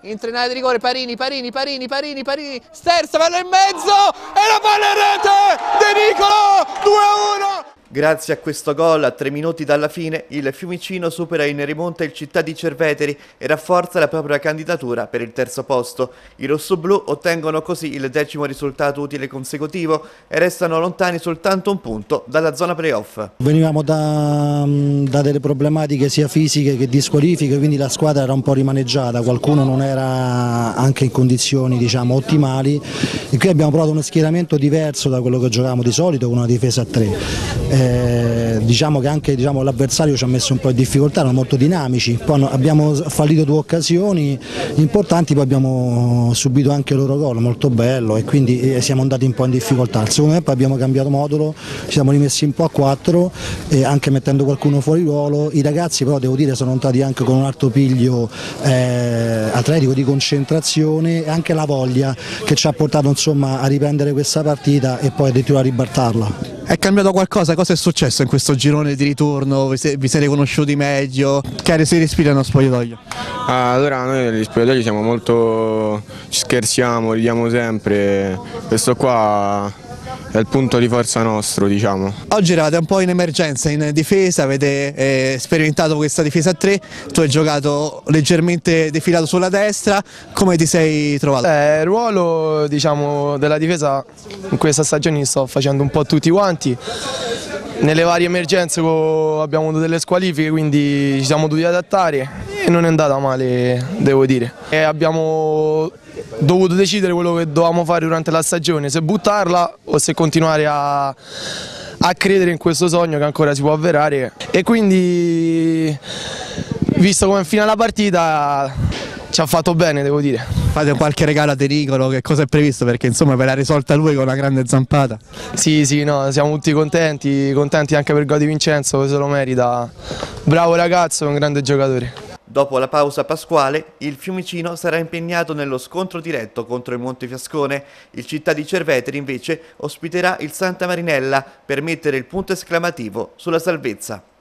Intrenata di rigore, Parini, sterza, palla in mezzo e la palla in rete di Nicolo, 2-1! Grazie a questo gol, a 3 minuti dalla fine, il Fiumicino supera in rimonta il Città di Cerveteri e rafforza la propria candidatura per il terzo posto. I rossoblù ottengono così il 10° risultato utile consecutivo e restano lontani soltanto un punto dalla zona playoff. Venivamo da delle problematiche sia fisiche che di squalifiche, quindi la squadra era un po' rimaneggiata, qualcuno non era anche in condizioni diciamo ottimali e qui abbiamo provato uno schieramento diverso da quello che giocavamo di solito con una difesa a 3. Diciamo che anche l'avversario ci ha messo un po' in difficoltà, erano molto dinamici, poi abbiamo fallito 2 occasioni importanti, poi abbiamo subito anche il loro gol molto bello e quindi siamo andati un po' in difficoltà. Al secondo tempo abbiamo cambiato modulo, ci siamo rimessi un po' a 4 e anche mettendo qualcuno fuori ruolo. I ragazzi però devo dire sono entrati anche con un alto piglio atletico di concentrazione e anche la voglia che ci ha portato insomma a riprendere questa partita e poi addirittura a ribaltarla. È cambiato qualcosa? Cosa è successo in questo girone di ritorno? Vi siete conosciuti meglio? Che aria si respira nello spogliatoio? Allora noi negli spogliatoi siamo molto, ci scherziamo, ridiamo sempre, questo qua è il punto di forza nostro diciamo. Oggi eravate un po' in emergenza in difesa, avete sperimentato questa difesa a 3, tu hai giocato leggermente defilato sulla destra, come ti sei trovato? Il ruolo diciamo, della difesa in questa stagione sto facendo un po' tutti quanti. Nelle varie emergenze abbiamo avuto delle squalifiche, quindi ci siamo dovuti adattare e non è andata male, devo dire. E abbiamo dovuto decidere quello che dovevamo fare durante la stagione, se buttarla o se continuare a credere in questo sogno che ancora si può avverare. E quindi, visto come fine la partita, ci ha fatto bene, devo dire. Fate qualche regalo a De Nicolo, che cosa è previsto? Perché insomma ve l'ha risolta lui con una grande zampata. Sì, no, siamo tutti contenti anche per il gol di Vincenzo, che se lo merita. Bravo ragazzo, è un grande giocatore. Dopo la pausa pasquale, il Fiumicino sarà impegnato nello scontro diretto contro il Montefiascone. Il Città di Cerveteri invece ospiterà il Santa Marinella per mettere il punto esclamativo sulla salvezza.